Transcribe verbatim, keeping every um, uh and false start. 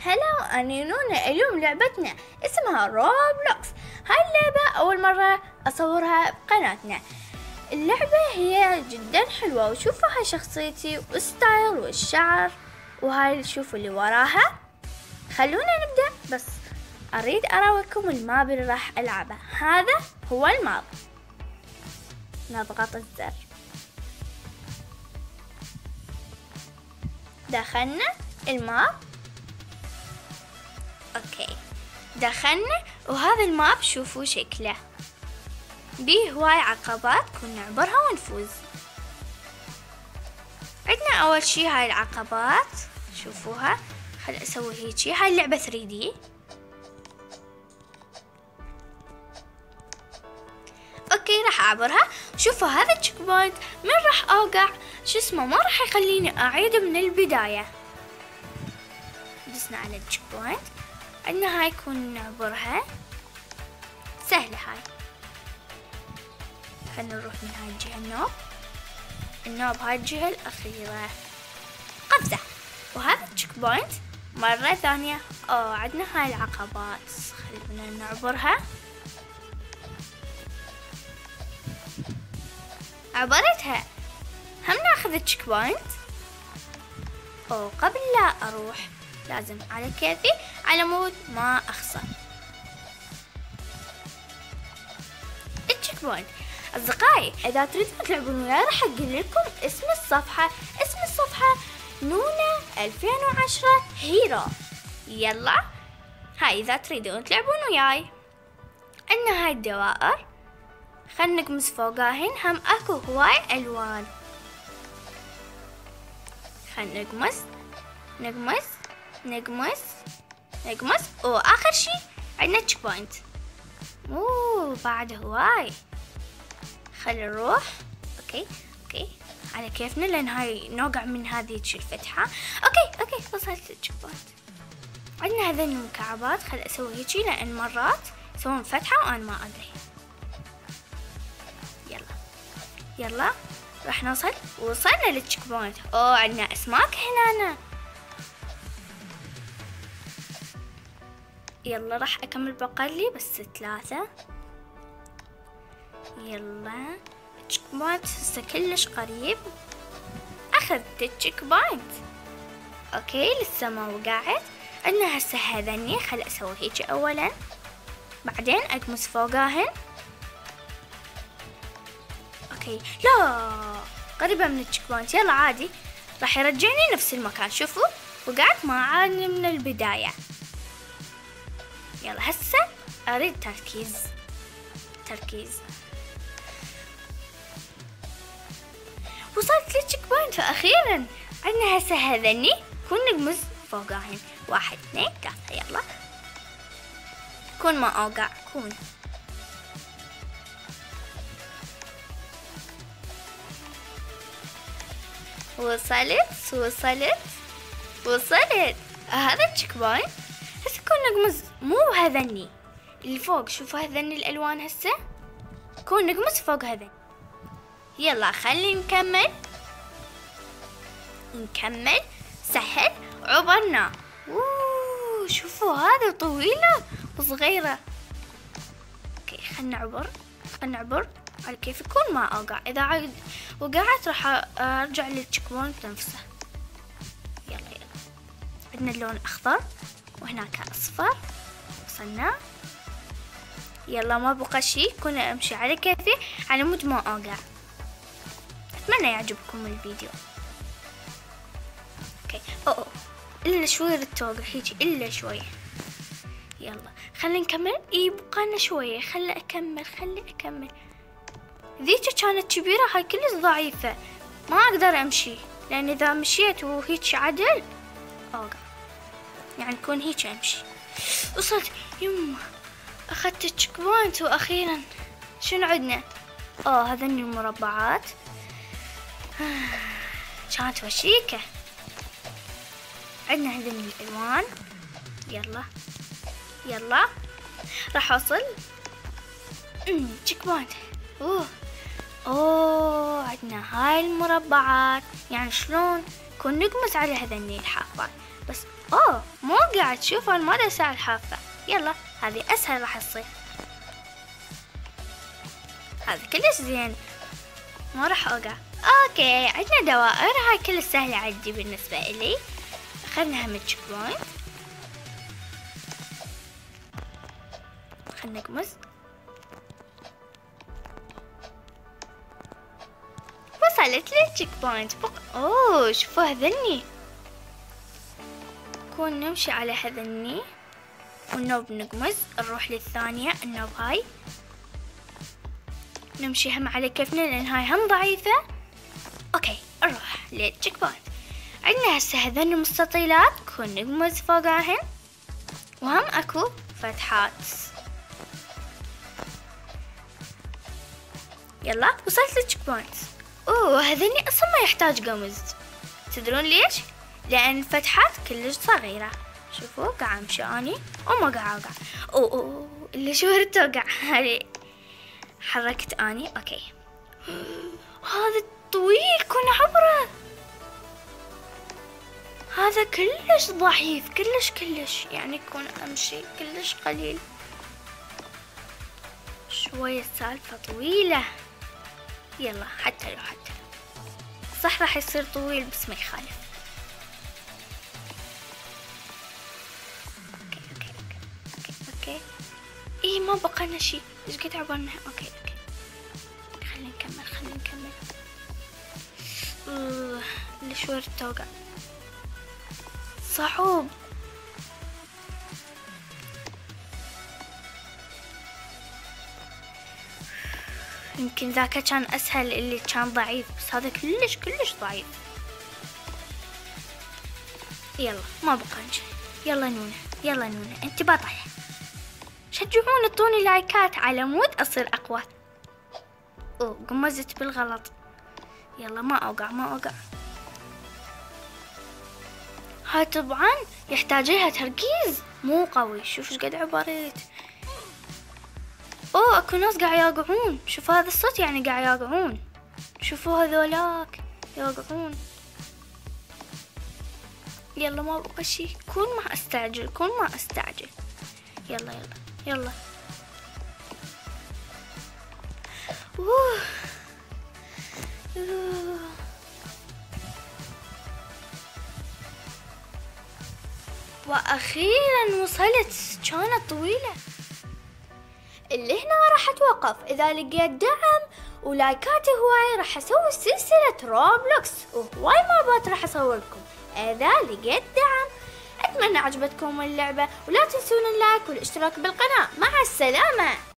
هلا، أنا نونا. اليوم لعبتنا اسمها روبلوكس. هاي اللعبة أول مرة أصورها بقناتنا. اللعبة هي جدا حلوة، وشوفوا هاي شخصيتي وستايل والشعر، وهاي شوفوا اللي وراها. خلونا نبدأ، بس أريد أراويكم الماب اللي راح ألعبه. هذا هو الماب. نضغط الزر، دخلنا الماب. اوكي دخلنا، وهذا الماب شوفوا شكله بيه هواي عقبات كنا نعبرها ونفوز. عندنا اول شي هاي العقبات شوفوها. خل اسوي هيجي. هاي اللعبة ثري دي. اوكي راح اعبرها. شوفوا هذا التشيك بوينت، من راح اوقع شو اسمه ما راح يخليني اعيد من البداية. دسنا على التشيك بوينت. عندنا هاي كون نعبرها سهلة. هاي خلنا نروح من هاي الجهة. النوب النوب هاي الجهة الأخيرة. قفزة. وهذا التشيك بوينت مرة ثانية. اوه عندنا هاي العقبات، خلونا نعبرها. عبرتها. هم ناخذ التشيك بوينت. اوه قبل لا اروح لازم على كيفي على مود ما اخسر. التشيك بوينت. اصدقائي اذا تريدون تلعبون وياي راح اقول لكم اسم الصفحة. اسم الصفحة نونا ألفين وعشرة هيرو. يلا هاي اذا تريدون تلعبون وياي. عندنا هاي الدوائر، خلنا نقمص فوقاهن. هم اكو هواي الوان. خلنا نقمص نقمص نقمص نقمص. واخر شي عندنا تشيك بوينت. اوه بعد هواي. خلينا نروح. اوكي اوكي على كيفنا، لان هاي نوقع من هذه الفتحة. اوكي اوكي وصلت التشيك بوينت. عندنا هذين المكعبات. خل اسوي هيجي لان مرات يسوون فتحة وانا ما ادري. يلا يلا راح نوصل. وصلنا للتشيك بوينت. اوه عندنا اسماك هنا. يلا راح اكمل بقلي بس ثلاثة. يلا التشيك بوينت هسه كلش قريب. اخذت التشيك بوينت. اوكي لسه ما وقعت. عندنا هسه هذني. خل اسوي هيك اولا، بعدين اقمص فوقاهن. اوكي لا قريبة من التشيك بوينت. يلا عادي راح يرجعني نفس المكان. شوفوا وقعت ما عادني من البداية. يلا هسه اريد تركيز تركيز. وصلت للتشيك بوينت اخيرا. عندنا هسه هذني كون نقمص فوقاهن. واحد اثنين ثلاثة. يلا كون ما اوقع. كون وصلت وصلت وصلت. هذا التشيك بوينت. هسه كون نقمص مو هذني اللي فوق. شوفوا هذني الالوان. هسه كون نقمص فوق هذني. يلا خلي نكمل نكمل. سهل عبرنا. اوه شوفوا هذا طويلة وصغيرة. اوكي خلنا نعبر خلنا نعبر على كيف يكون ما اوقع. اذا عاد وقعت راح ارجع للتشيك بوينت نفسه. يلا يلا عندنا اللون الاخضر وهناك اصفر. وصلنا. يلا ما بقى شي. كنا امشي على كيفي على مود ما اوقع. اتمنى يعجبكم الفيديو. اوكي اوه, أوه. الا شوي رد توقع هيجي الا شوي. يلا خلينا نكمل. اي بقالنا شوية. خلي اكمل خلي اكمل. ذيك كانت كبيرة، هاي كلش ضعيفة ما اقدر امشي، لان اذا مشيت وهيك عدل اوقع. يعني كون هيك امشي. وصلت. يمه اخذت التشيك بوينت واخيرا. شنو عندنا؟ اوه هذني المربعات. كانت وشيكة. عندنا هذني الالوان. يلا يلا راح اوصل. تشيك بوينت. اوه اوه عندنا هاي المربعات. يعني شلون كون نقمص على هذني الحافات. بس اوه مو قاعد تشوفوا ما ادري ساعة الحافة. يلا هذه اسهل راح تصير. هذا كلش زين ما راح اوقع. اوكي عندنا دوائر، هاي كلش سهلة عندي بالنسبة الي. اخذنا هم تشيك بوينت. خلنا نقمز. وصلت للتشيك بوينت بق... اوه شوفوا هذني. نكون نمشي على هذني والنوب نقمز نروح للثانية النوب هاي. نمشي هم على كيفنا لان هاي هم ضعيفة. اوكي نروح للتشيك بوينت. عندنا هسه هذن المستطيلات نكون نقمز فوقاهن وهم اكو فتحات. يلا وصلت للتشيك بوينت. اوه هذني اصلا ما يحتاج قمز. تدرون ليش؟ لان الفتحات كلش صغيرة. شوفوا قاعد امشي اني وما قاعد اوقع. اوه اوه اللي شهرت اوقع. هذه حركت اني. اوكي هذا طويل كون عبره. هذا كلش ضعيف كلش كلش يعني كون امشي كلش قليل. شوية السالفة طويلة. يلا حتى لو حتى لو صح راح يصير طويل بس ما يخالف. اوكي اوكي اوكي اوكي اوكي. ايه ما بقى لنا شي. ايش قد عبرنا. اوكي اوكي خلينا نكمل خلينا نكمل. اوه اللي شوية التوقع صعوب. يمكن ذاك كان اسهل اللي كان ضعيف بس هذا كلش كلش ضعيف. يلا ما بقى شيء. يلا نونة يلا نونة انت بطل. شجعوني اعطوني لايكات على مود اصير اقوى. اوه قمزت بالغلط. يلا ما اوقع ما اوقع. هاي طبعا يحتاج لها تركيز مو قوي. شوف ايش قد عبرت. اوه اكو ناس قاعد يوقعون. شوفوا هذا الصوت يعني قاعد يوقعون. شوفوا هذولاك يوقعون. يلا ما بقى شي. كون ما استعجل كون ما استعجل. يلا يلا يلا. اوه اوه واخيرا وصلت. كانت طويلة. اللي هنا راح اتوقف. اذا لقيت دعم ولايكات هواي راح اسوي سلسلة روبلوكس وهواي مابات راح اسوي لكم اذا لقيت دعم. اتمنى عجبتكم اللعبة ولا تنسون اللايك والاشتراك بالقناة. مع السلامة.